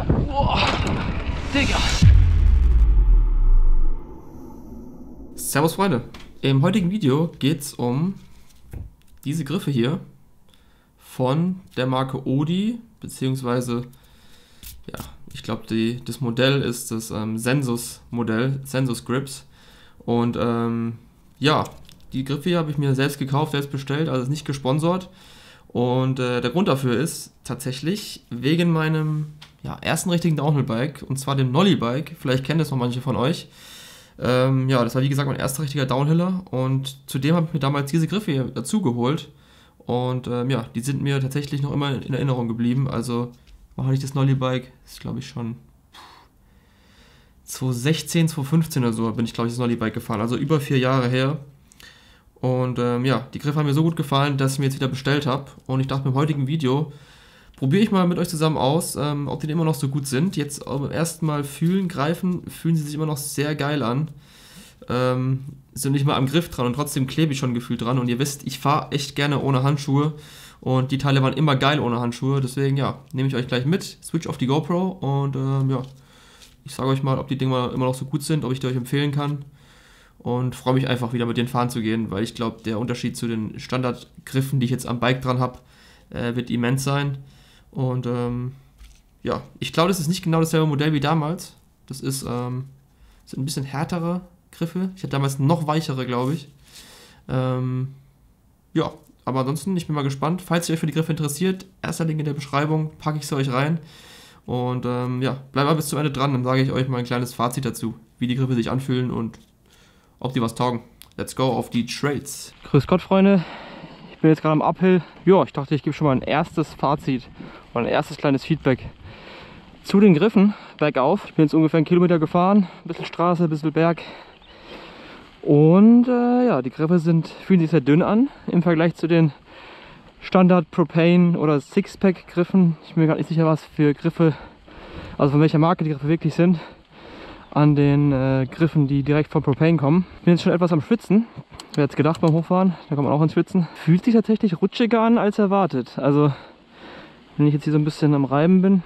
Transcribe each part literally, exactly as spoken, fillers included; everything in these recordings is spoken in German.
Boah, Digga. Servus Freunde, im heutigen Video geht es um diese Griffe hier von der Marke Odi, beziehungsweise, ja, ich glaube, das Modell ist das ähm, Sensus Modell, Sensus Grips. Und ähm, ja, die Griffe hier habe ich mir selbst gekauft, selbst bestellt, also nicht gesponsert. Und äh, der Grund dafür ist tatsächlich wegen meinem ja, ersten richtigen Downhill-Bike, und zwar dem Nolly-Bike. Vielleicht kennen das noch manche von euch. Ähm, ja, das war wie gesagt mein erster richtiger Downhiller, und zudem habe ich mir damals diese Griffe hier dazu geholt. Und ähm, ja, die sind mir tatsächlich noch immer in Erinnerung geblieben. Also war ich das Nolly-Bike, das ist glaube ich schon zwanzig sechzehn, zwanzig fünfzehn oder so bin ich glaube ich das Nolly-Bike gefahren, also über vier Jahre her. Und ähm, ja, die Griffe haben mir so gut gefallen, dass ich mir jetzt wieder bestellt habe. Und ich dachte, im heutigen Video probiere ich mal mit euch zusammen aus, ähm, ob die immer noch so gut sind. Jetzt beim ersten Mal fühlen, greifen, fühlen sie sich immer noch sehr geil an. Ähm, sind nicht mal am Griff dran und trotzdem klebe ich schon gefühlt dran. Und ihr wisst, ich fahre echt gerne ohne Handschuhe. Und die Teile waren immer geil ohne Handschuhe. Deswegen ja, nehme ich euch gleich mit, switch auf die GoPro und ähm, ja, ich sage euch mal, ob die Dinger immer noch so gut sind, ob ich die euch empfehlen kann. Und freue mich einfach wieder mit denen fahren zu gehen, weil ich glaube, der Unterschied zu den Standardgriffen, die ich jetzt am Bike dran habe, äh, wird immens sein. Und ähm, ja, ich glaube, das ist nicht genau dasselbe Modell wie damals. Das ist ähm, sind ein bisschen härtere Griffe. Ich hatte damals noch weichere, glaube ich. Ähm, ja, aber ansonsten, ich bin mal gespannt. Falls ihr euch für die Griffe interessiert, erster Link in der Beschreibung, packe ich sie euch rein. Und ähm, ja, bleibt mal bis zum Ende dran, dann sage ich euch mal ein kleines Fazit dazu, wie die Griffe sich anfühlen und ob die was taugen. Let's go auf die Trails. Grüß Gott, Freunde. Ich bin jetzt gerade am Uphill. Ja, ich dachte, ich gebe schon mal ein erstes Fazit und ein erstes kleines Feedback zu den Griffen bergauf. Ich bin jetzt ungefähr einen Kilometer gefahren, ein bisschen Straße, ein bisschen Berg. Und äh, ja, die Griffe sind, fühlen sich sehr dünn an im Vergleich zu den Standard Propane oder Sixpack Griffen. Ich bin mir gar nicht sicher, was für Griffe, also von welcher Marke die Griffe wirklich sind, an den äh, Griffen, die direkt von Propane kommen. Ich bin jetzt schon etwas am Schwitzen. Wer hätte es gedacht beim Hochfahren, da kommt man auch ins Schwitzen. Fühlt sich tatsächlich rutschiger an als erwartet. Also wenn ich jetzt hier so ein bisschen am Reiben bin,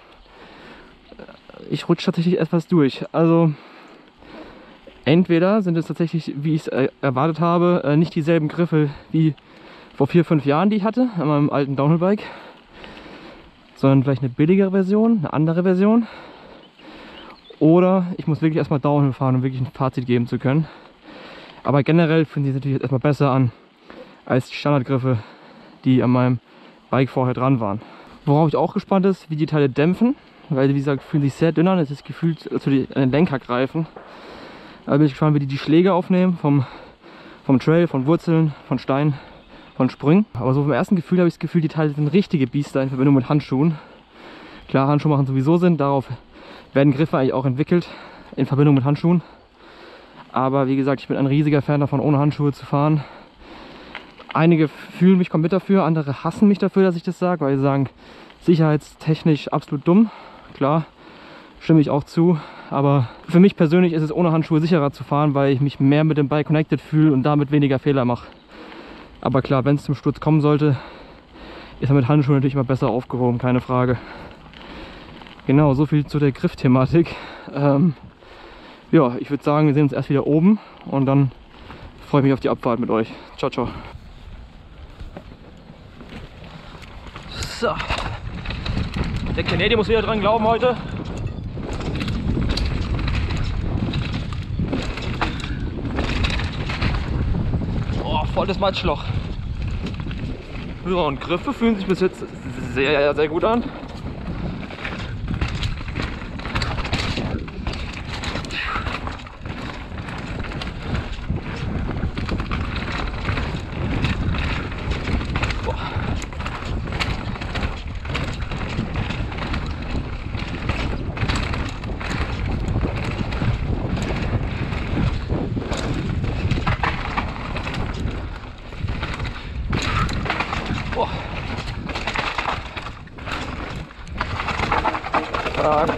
ich rutsche tatsächlich etwas durch. Also entweder sind es tatsächlich, wie ich es erwartet habe, nicht dieselben Griffe wie vor vier, fünf Jahren, die ich hatte an meinem alten Downhill-Bike, sondern vielleicht eine billigere Version, eine andere Version. Oder ich muss wirklich erstmal Downhill fahren, um wirklich ein Fazit geben zu können. Aber generell fühlen sie sich natürlich jetzt erstmal besser an als die Standardgriffe, die an meinem Bike vorher dran waren. Worauf ich auch gespannt ist, wie die Teile dämpfen, weil wie gesagt, fühlen sich sehr dünn an. Es ist gefühlt, als würde ich an den Lenker greifen. Da bin ich gespannt, wie die die Schläge aufnehmen vom, vom Trail, von Wurzeln, von Steinen, von Sprüngen. Aber so vom ersten Gefühl habe ich das Gefühl, die Teile sind richtige Biester in Verbindung mit Handschuhen. Klar, Handschuhe machen sowieso Sinn, darauf werden Griffe eigentlich auch entwickelt in Verbindung mit Handschuhen. Aber wie gesagt, ich bin ein riesiger Fan davon, ohne Handschuhe zu fahren. Einige fühlen mich komplett dafür, andere hassen mich dafür, dass ich das sage, weil sie sagen, sicherheitstechnisch absolut dumm. Klar, stimme ich auch zu. Aber für mich persönlich ist es ohne Handschuhe sicherer zu fahren, weil ich mich mehr mit dem Bike connected fühle und damit weniger Fehler mache. Aber klar, wenn es zum Sturz kommen sollte, ist man mit Handschuhen natürlich immer besser aufgehoben, keine Frage. Genau, so viel zu der Griff-Thematik. Ähm, ja, ich würde sagen, wir sehen uns erst wieder oben und dann freue ich mich auf die Abfahrt mit euch. Ciao, ciao. So. Der Canadier muss wieder dran glauben heute. Oh, volles Matschloch. Ja, und Griffe fühlen sich bis jetzt sehr, sehr gut an. Stark.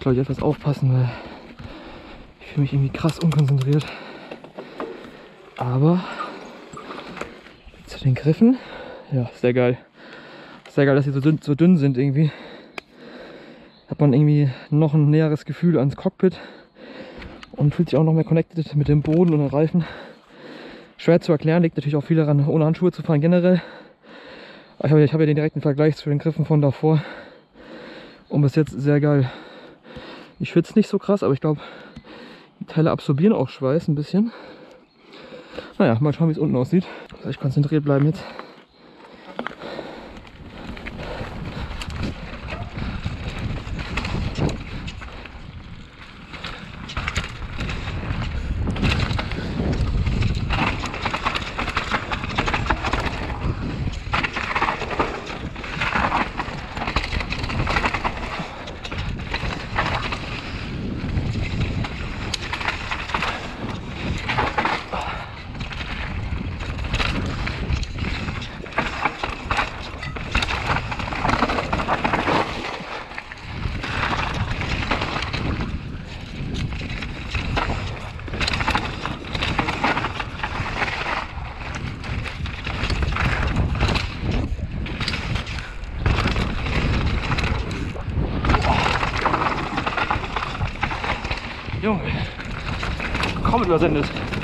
glaube ich, etwas aufpassen, weil ich fühle mich irgendwie krass unkonzentriert. Aber zu den Griffen, ja, sehr geil. Sehr geil, dass sie so dünn, so dünn sind irgendwie. Hat man irgendwie noch ein näheres Gefühl ans Cockpit und fühlt sich auch noch mehr connected mit dem Boden und den Reifen. Schwer zu erklären, liegt natürlich auch viel daran, ohne Handschuhe zu fahren generell. Ich habe, ich habe ja den direkten Vergleich zu den Griffen von davor. Und bis jetzt sehr geil. Ich schwitze nicht so krass, aber ich glaube, die Teile absorbieren auch Schweiß ein bisschen. Naja, mal schauen, wie es unten aussieht. Soll ich konzentriert bleiben jetzt? Junge, kaum übersendet.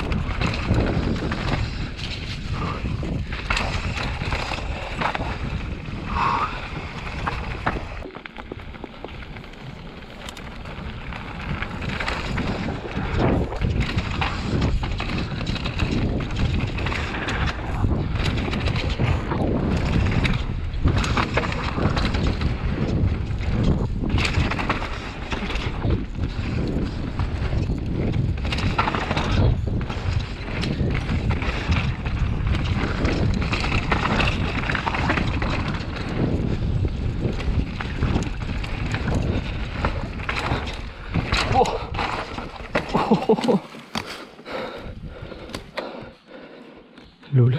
Oh. Lol.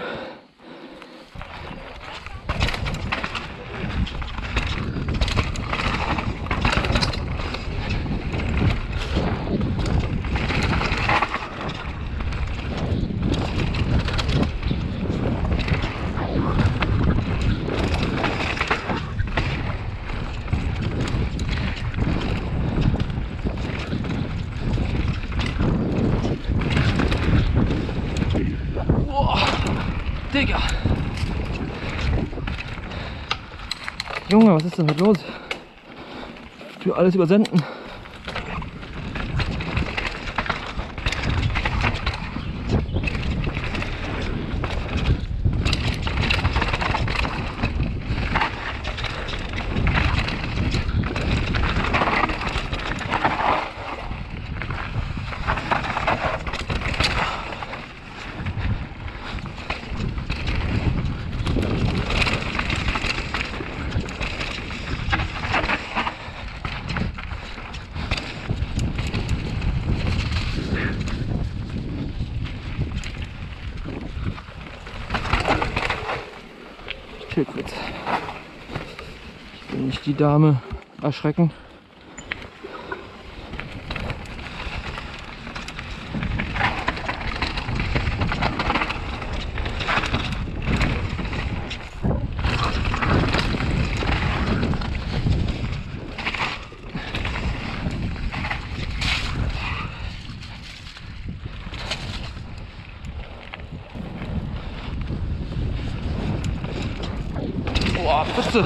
Digga! Junge, was ist denn heute los? Ich will alles übersenden. Kurz. Ich will nicht die Dame erschrecken. Boah, bitte!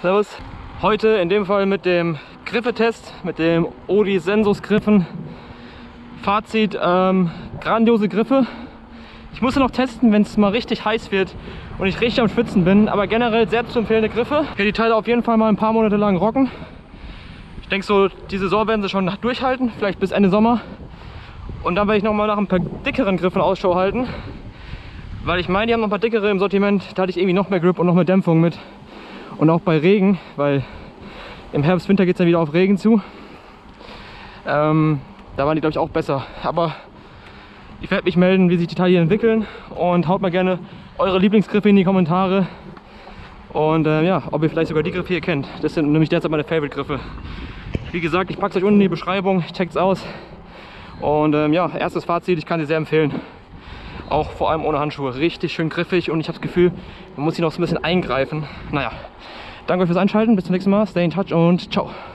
Servus. Heute in dem Fall mit dem Griffetest, mit dem Odi Sensus Griffen. Fazit, ähm, grandiose Griffe. Ich musste noch testen, wenn es mal richtig heiß wird und ich richtig am Schwitzen bin, aber generell sehr zu empfehlende Griffe. Ich werde die Teile auf jeden Fall mal ein paar Monate lang rocken. Ich denke so, die Saison werden sie schon durchhalten, vielleicht bis Ende Sommer. Und dann werde ich noch mal nach ein paar dickeren Griffen Ausschau halten, weil ich meine, die haben noch ein paar dickere im Sortiment. Da hatte ich irgendwie noch mehr Grip und noch mehr Dämpfung mit. Und auch bei Regen, weil im Herbst, Winter geht es dann wieder auf Regen zu. Ähm, da waren die, glaube ich, auch besser. Aber ich werde mich melden, wie sich die Teile hier entwickeln. Und haut mal gerne eure Lieblingsgriffe in die Kommentare. Und äh, ja, ob ihr vielleicht sogar die Griffe hier kennt. Das sind nämlich derzeit meine Favorite-Griffe. Wie gesagt, ich packe es euch unten in die Beschreibung. Checkt es aus. Und ähm, ja, erstes Fazit, ich kann sie sehr empfehlen. Auch vor allem ohne Handschuhe. Richtig schön griffig und ich habe das Gefühl, man muss hier noch so ein bisschen eingreifen. Naja, danke euch fürs Einschalten. Bis zum nächsten Mal. Stay in touch und ciao.